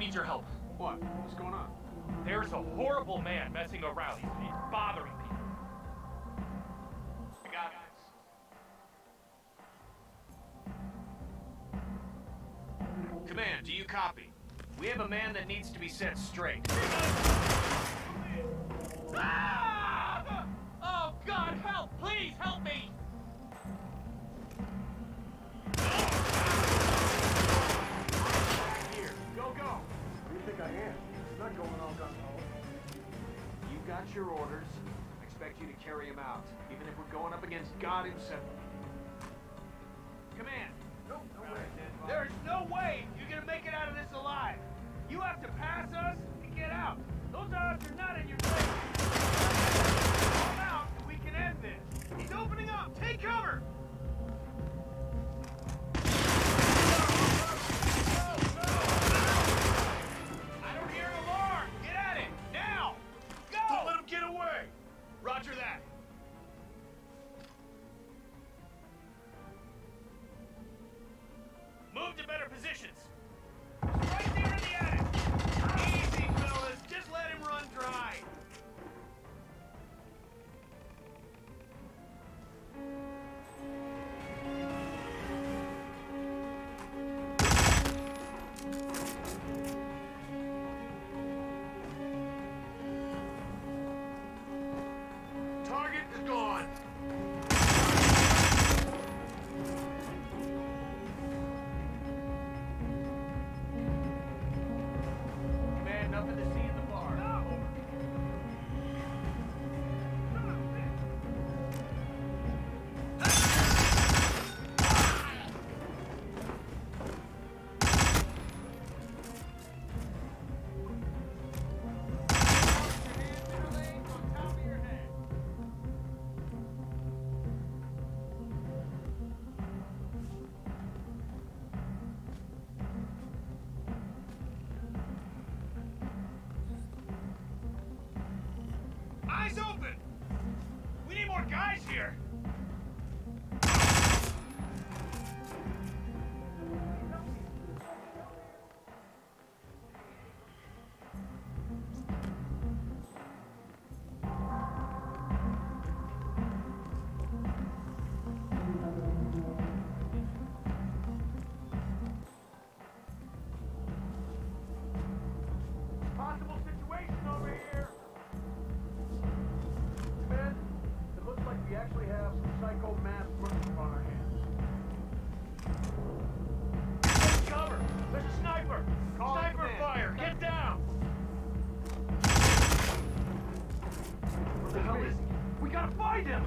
need your help. What? What's going on? There's a horrible man messing around. He's, he's bothering people. I got this. Command, do you copy? We have a man that needs to be set straight. Ah! Oh, God, help! Please, help me! Here, go, go! Who do you think I am? I'm not going all gung-ho. You got your orders. I expect you to carry him out, even if we're going up against God himself. Command! No, no way. There's no way you're gonna make it out of this alive. You have to pass us to get out. Those odds are not in your favor. Come out and we can end this. He's opening up. Take cover. I don't hear an alarm. Get at it now. Go. Don't let him get away! Roger that. Move to better positions. Right there in the attic. Easy, fellas. Just let him run dry. Target is gone. Man, nothing to see in the bar. No. Eyes open! We need more guys here! Possible situation over here! Man, it looks like we actually have some psycho mass murder on our hands. Take cover! There's a sniper! Call Sniper command. fire! Get down! Where the hell is he? We gotta find him!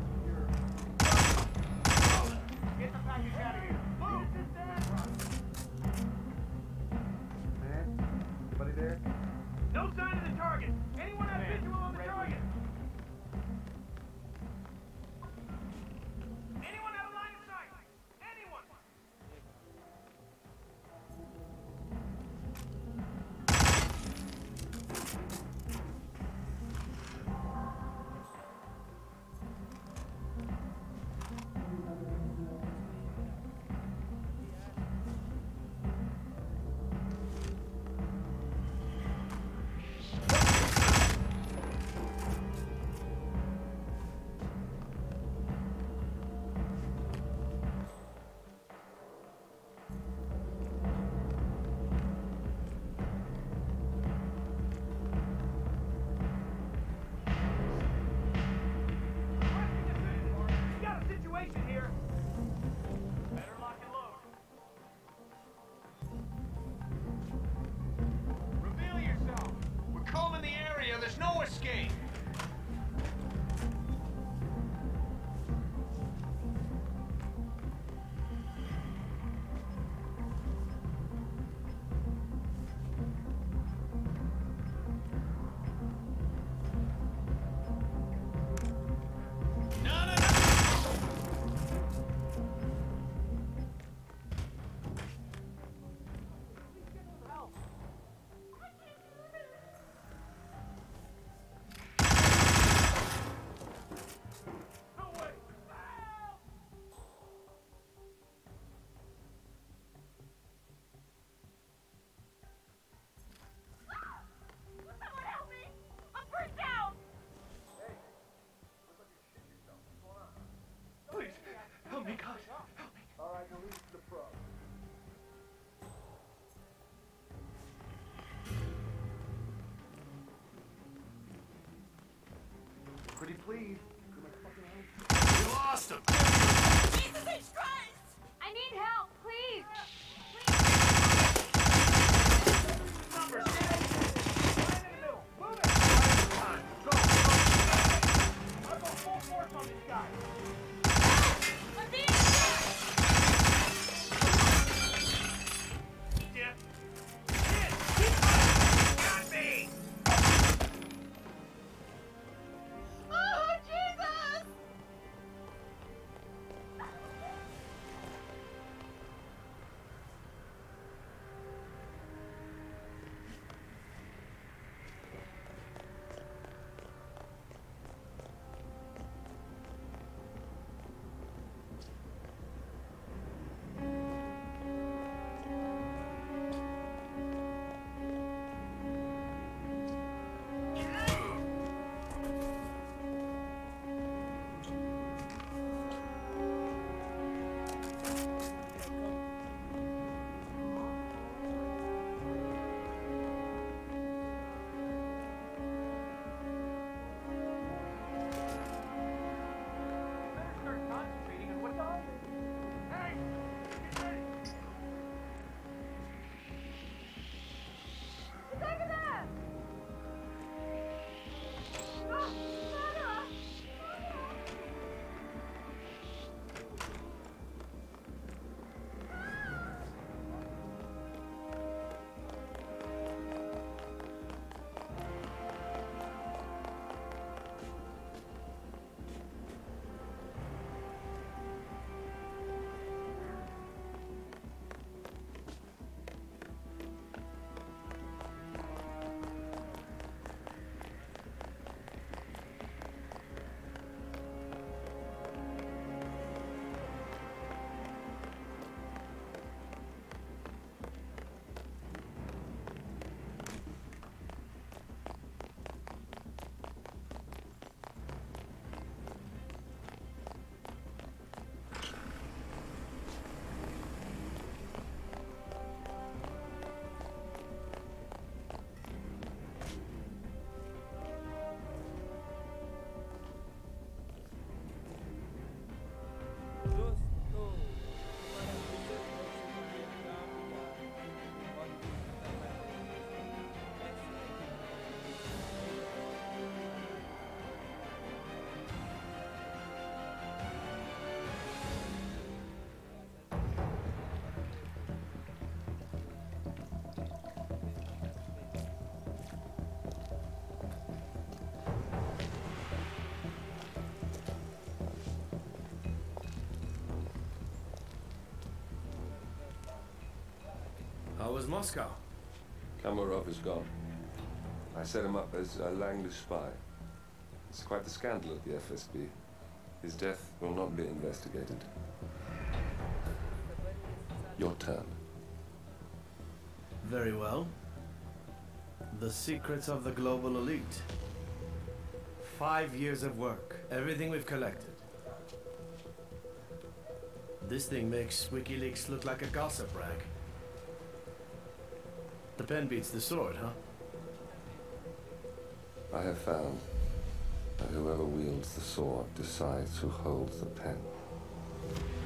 Get the package out of here. Move! Man, anybody there? No sign of the target! Anyone have visual on the target? Anyone have a line of sight? Anyone? please. You lost him. Jesus H. Christ! I need help, please! Numbers, get it. Right in the middle. Move it. Time. Go. I'll go full force on this guy. I'm being shot! Yeah. Shit. Got me. Oh, Jesus! Better start concentrating on what's on. Hey, get ready. Look at that! Ah, Taraha! दोस्तों हमारा विजय काम हुआ और How was Moscow? Kamarov is gone. I set him up as a Langley spy. It's quite the scandal at the F S B. His death will not be investigated. Your turn. Very well. The secrets of the global elite. Five years of work. Everything we've collected. This thing makes WikiLeaks look like a gossip rag. The pen beats the sword, huh? I have found that whoever wields the sword decides who holds the pen.